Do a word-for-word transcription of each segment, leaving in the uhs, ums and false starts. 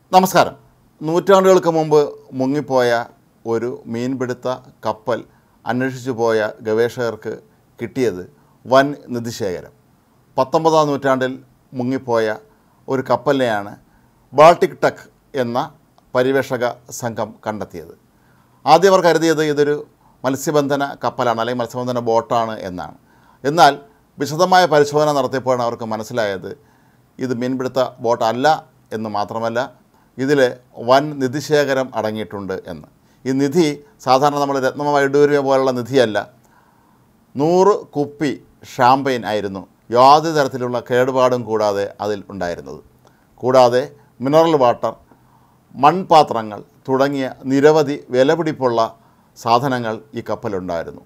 നമസ്കാരം. നൂറ്റാണ്ടുകൾക്ക് മുമ്പ് മുങ്ങിപ്പോയ ഒരു മീൻപിടുത്ത കപ്പൽ അന്വേഷിച്ചു പോയ ഗവേഷകർക്ക് കിട്ടിയത് വൻ നിധിശേഖരം. പത്തൊമ്പതാം നൂറ്റാണ്ടിൽ മുങ്ങിപ്പോയ ഒരു കപ്പലിനെയാണ് ബാൾട്ടിക് ടെക് എന്ന പരിവേഷക സംഘം കണ്ടെത്തിയത്. ആദ്യം അവർ കരുതിയത് ഇതൊരു മത്സ്യബന്ധന കപ്പലാണ്, അല്ലെങ്കിൽ മത്സ്യബന്ധന ബോട്ടാണ് എന്നാണ്. എന്നാൽ വിശദമായ പരിശോധന നടത്തിയപ്പോഴാണ് അവർക്ക് മനസ്സിലായത് ഇത് മീൻപിടുത്ത ബോട്ടല്ല എന്ന് മാത്രമല്ല, ഇതിൽ വൻ നിധിശേഖരം അടങ്ങിയിട്ടുണ്ട് എന്ന്. ഈ നിധി സാധാരണ നമ്മൾ രത്ന വൈഡൂര്യ പോലുള്ള നിധിയല്ല. നൂറ് കുപ്പി ഷാമ്പയിൻ ആയിരുന്നു യാതൊരു തരത്തിലുള്ള കേടുപാടും കൂടാതെ അതിൽ ഉണ്ടായിരുന്നത്. കൂടാതെ മിനറൽ വാട്ടർ, മൺപാത്രങ്ങൾ തുടങ്ങിയ നിരവധി വിലപിടിപ്പുള്ള സാധനങ്ങൾ ഈ കപ്പലുണ്ടായിരുന്നു.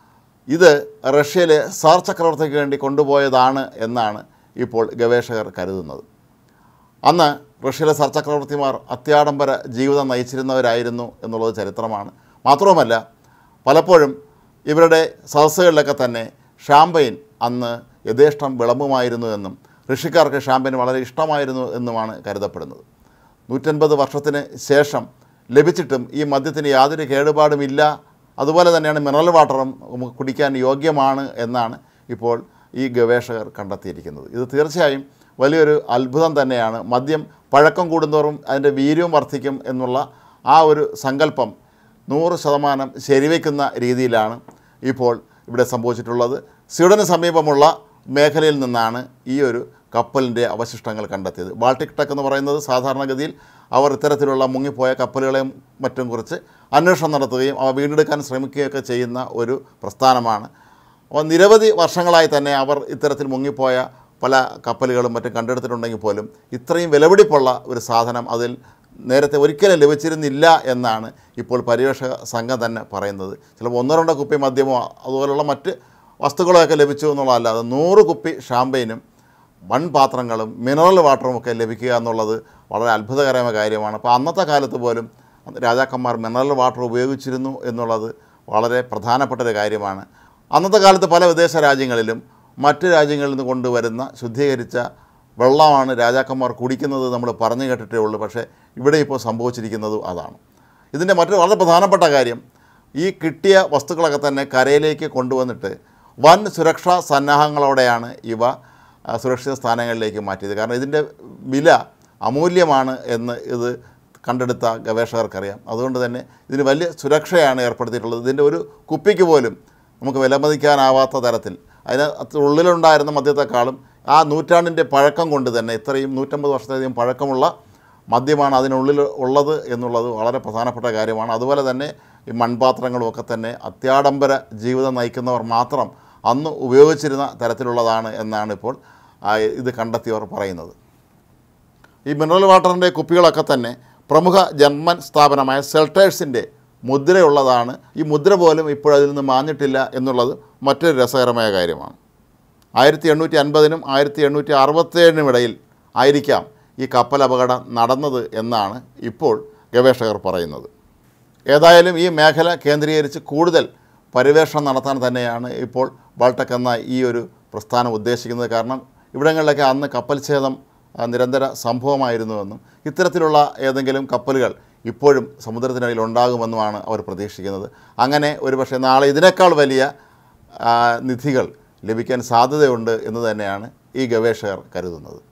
ഇത് റഷ്യയിലെ സാർ ചക്രവർത്തിക്ക് വേണ്ടി കൊണ്ടുപോയതാണ് എന്നാണ് ഇപ്പോൾ ഗവേഷകർ കരുതുന്നത്. അന്ന് റഷ്യയിലെ സാർ ചക്രവർത്തിമാർ അത്യാഡംബര ജീവിതം നയിച്ചിരുന്നവരായിരുന്നു എന്നുള്ളത് ചരിത്രമാണ്. മാത്രവുമല്ല, പലപ്പോഴും ഇവരുടെ സദസ്സുകളിലൊക്കെ തന്നെ ഷാമ്പയിൻ അന്ന് യഥേഷ്ടം വിളമ്പുമായിരുന്നു എന്നും ഋഷിക്കാർക്ക് ഷാമ്പയിൻ വളരെ ഇഷ്ടമായിരുന്നു എന്നുമാണ് കരുതപ്പെടുന്നത്. നൂറ്റൻപത് വർഷത്തിന് ശേഷം ലഭിച്ചിട്ടും ഈ മദ്യത്തിന് യാതൊരു കേടുപാടുമില്ല. അതുപോലെ തന്നെയാണ് മിനറൽ വാട്ടറും നമുക്ക് കുടിക്കാൻ യോഗ്യമാണ് എന്നാണ് ഇപ്പോൾ ഈ ഗവേഷകർ കണ്ടെത്തിയിരിക്കുന്നത്. ഇത് തീർച്ചയായും വലിയൊരു അത്ഭുതം തന്നെയാണ്. മദ്യം പഴക്കം കൂടുന്തോറും അതിൻ്റെ വീര്യവും വർദ്ധിക്കും എന്നുള്ള ആ ഒരു സങ്കല്പം നൂറ് ശതമാനം ശരിവയ്ക്കുന്ന രീതിയിലാണ് ഇപ്പോൾ ഇവിടെ സംഭവിച്ചിട്ടുള്ളത്. സ്വീഡന് സമീപമുള്ള മേഖലയിൽ നിന്നാണ് ഈ ഒരു കപ്പലിൻ്റെ അവശിഷ്ടങ്ങൾ കണ്ടെത്തിയത്. ബാൾട്ടിക് ടെക് എന്ന് പറയുന്നത് സാധാരണഗതിയിൽ അവർ ഇത്തരത്തിലുള്ള മുങ്ങിപ്പോയ കപ്പലുകളെയും മറ്റും കുറിച്ച് അന്വേഷണം നടത്തുകയും അവ വീണ്ടെടുക്കാൻ ശ്രമിക്കുകയൊക്കെ ചെയ്യുന്ന ഒരു പ്രസ്ഥാനമാണ്. അപ്പോൾ നിരവധി വർഷങ്ങളായി തന്നെ അവർ ഇത്തരത്തിൽ മുങ്ങിപ്പോയ പല കപ്പലുകളും മറ്റും കണ്ടെടുത്തിട്ടുണ്ടെങ്കിൽ പോലും ഇത്രയും വിലപിടിപ്പുള്ള ഒരു സാധനം അതിൽ നേരത്തെ ഒരിക്കലും ലഭിച്ചിരുന്നില്ല എന്നാണ് ഇപ്പോൾ പരിവേഷക സംഘം തന്നെ പറയുന്നത്. ചിലപ്പോൾ ഒന്നോ രണ്ടോ കുപ്പി മദ്യമോ അതുപോലുള്ള മറ്റ് വസ്തുക്കളൊക്കെ ലഭിച്ചു എന്നുള്ളതല്ലാതെ നൂറ് കുപ്പി ഷാമ്പയിനും മൺപാത്രങ്ങളും മിനറൽ വാട്ടറും ഒക്കെ ലഭിക്കുക എന്നുള്ളത് വളരെ അത്ഭുതകരമായ കാര്യമാണ്. അപ്പോൾ അന്നത്തെ കാലത്ത് പോലും രാജാക്കന്മാർ മിനറൽ വാട്ടർ ഉപയോഗിച്ചിരുന്നു എന്നുള്ളത് വളരെ പ്രധാനപ്പെട്ട ഒരു കാര്യമാണ്. അന്നത്തെ കാലത്ത് പല വിദേശ രാജ്യങ്ങളിലും മറ്റ് രാജ്യങ്ങളിൽ നിന്ന് കൊണ്ടുവരുന്ന ശുദ്ധീകരിച്ച വെള്ളമാണ് രാജാക്കന്മാർ കുടിക്കുന്നത് നമ്മൾ പറഞ്ഞു കേട്ടിട്ടേ ഉള്ളൂ. പക്ഷേ ഇവിടെ ഇപ്പോൾ സംഭവിച്ചിരിക്കുന്നതും അതാണ്. ഇതിൻ്റെ മറ്റൊരു വളരെ പ്രധാനപ്പെട്ട കാര്യം, ഈ കിട്ടിയ വസ്തുക്കളൊക്കെ തന്നെ കരയിലേക്ക് കൊണ്ടുവന്നിട്ട് വൻ സുരക്ഷാ സന്നാഹങ്ങളോടെയാണ് ഇവ സുരക്ഷിത സ്ഥാനങ്ങളിലേക്ക് മാറ്റിയത്. കാരണം ഇതിൻ്റെ വില അമൂല്യമാണ് എന്ന് ഇത് കണ്ടെടുത്ത ഗവേഷകർക്കറിയാം. അതുകൊണ്ട് തന്നെ ഇതിന് വലിയ സുരക്ഷയാണ് ഏർപ്പെടുത്തിയിട്ടുള്ളത്. ഇതിൻ്റെ ഒരു കുപ്പിക്ക് പോലും നമുക്ക് വിലമതിക്കാനാവാത്ത തരത്തിൽ അതിന് ഉള്ളിലുണ്ടായിരുന്ന മദ്യത്തെക്കാളും ആ നൂറ്റാണ്ടിൻ്റെ പഴക്കം കൊണ്ട് തന്നെ ഇത്രയും നൂറ്റമ്പത് വർഷത്തിലധികം പഴക്കമുള്ള മദ്യമാണ് അതിനുള്ളിൽ ഉള്ളത് എന്നുള്ളത് വളരെ പ്രധാനപ്പെട്ട കാര്യമാണ്. അതുപോലെ തന്നെ ഈ മൺപാത്രങ്ങളുമൊക്കെ തന്നെ അത്യാഡംബര ജീവിതം നയിക്കുന്നവർ മാത്രം അന്ന് ഉപയോഗിച്ചിരുന്ന തരത്തിലുള്ളതാണ് എന്നാണ് ഇപ്പോൾ ഇത് കണ്ടെത്തിയവർ പറയുന്നത്. ഈ മിനറൽ വാട്ടറിൻ്റെ കുപ്പികളൊക്കെ തന്നെ പ്രമുഖ ജർമ്മൻ സ്ഥാപനമായ സെൽട്ടേഴ്സിൻ്റെ മുദ്രയുള്ളതാണ്. ഈ മുദ്ര പോലും ഇപ്പോഴതിൽ നിന്ന് മാഞ്ഞിട്ടില്ല എന്നുള്ളത് മറ്റൊരു രസകരമായ കാര്യമാണ്. ആയിരത്തി എണ്ണൂറ്റി അൻപതിനും ആയിരത്തി എണ്ണൂറ്റി അറുപത്തേഴിനും ഇടയിൽ ആയിരിക്കാം ഈ കപ്പൽ അപകടം നടന്നത് എന്നാണ് ഇപ്പോൾ ഗവേഷകർ പറയുന്നത്. ഏതായാലും ഈ മേഖല കേന്ദ്രീകരിച്ച് കൂടുതൽ പരിവേഷണം നടത്താൻ തന്നെയാണ് ഇപ്പോൾ ബാൾടെക് എന്ന ഈ ഒരു പ്രസ്ഥാനം ഉദ്ദേശിക്കുന്നത്. കാരണം ഇവിടങ്ങളിലൊക്കെ അന്ന് കപ്പൽ ഛേദം നിരന്തര സംഭവമായിരുന്നുവെന്നും ഇത്തരത്തിലുള്ള ഏതെങ്കിലും കപ്പലുകൾ ഇപ്പോഴും സമുദ്രത്തിനടിയിൽ ഉണ്ടാകുമെന്നുമാണ് അവർ പ്രതീക്ഷിക്കുന്നത്. അങ്ങനെ ഒരുപക്ഷെ നാളെ ഇതിനേക്കാൾ വലിയ നിധികൾ ലഭിക്കാൻ സാധ്യതയുണ്ട് എന്ന് തന്നെയാണ് ഈ ഗവേഷകർ കരുതുന്നത്.